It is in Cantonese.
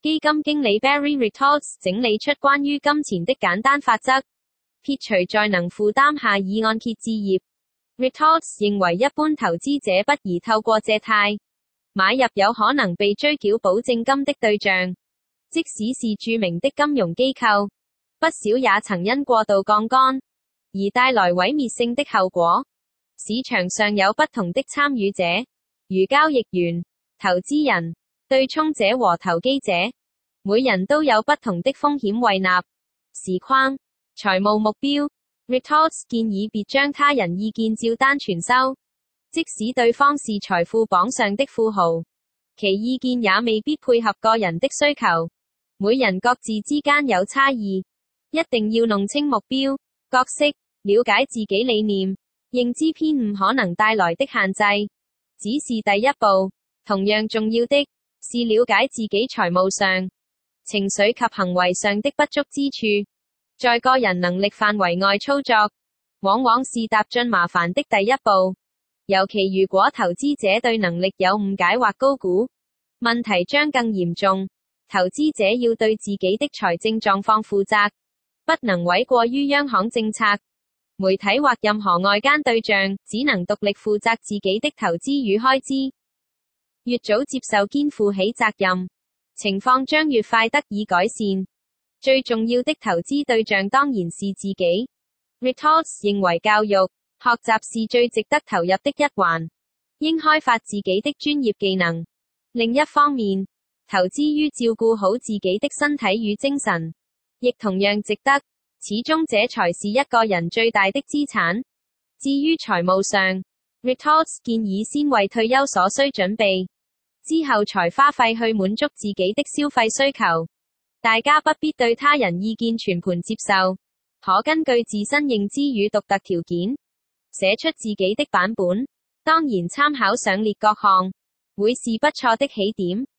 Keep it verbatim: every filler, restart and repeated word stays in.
基金經理 Barry Ritholtz 整理出關於金錢的簡單法則，撇除在能負擔下以按揭置業。Ritholtz 認為一般投資者不宜透過借貸買入有可能被追繳保證金的對象，即使是著名的金融機構，不少也曾因過度槓桿而帶來毀滅性的後果。市場上有不同的參與者，如交易員、投資人、對沖者和投機者，每人都有不同的風險胃納、時框、財務目標。Ritholtz 建議別將他人意見照單全收，即使對方是財富榜上的富豪，其意見也未必配合個人的需求。每人各自之間有差異，一定要弄清目標、角色，了解自己理念，認知偏誤可能帶來的限制，只是第一步。同樣重要的是了解自己財務上、情緒及行為上的不足之處，在個人能力範圍外操作，往往是踏進麻煩的第一步。尤其如果投資者對能力有誤解或高估，問題將更嚴重。投資者要對自己的財政狀況負責，不能諉過於央行政策、媒體或任何外間對象，只能獨立負責自己的投資與開支。越早接受肩負起責任，情況將越快得以改善。最重要的投資對象當然是自己。Ritholtz 認為教育、學習是最值得投入的一環，應開發自己的專業技能。另一方面，投資於照顧好自己的身體與精神，亦同樣值得，始終這才是一個人最大的資產。至於財務上，Ritholtz 建議先為退休所需準備，之後才花費去滿足自己的消費需求。大家不必對他人意見全盤接受，可根據自身認知與獨特條件，寫出自己的版本。當然參考上列各項，會是不錯的起點。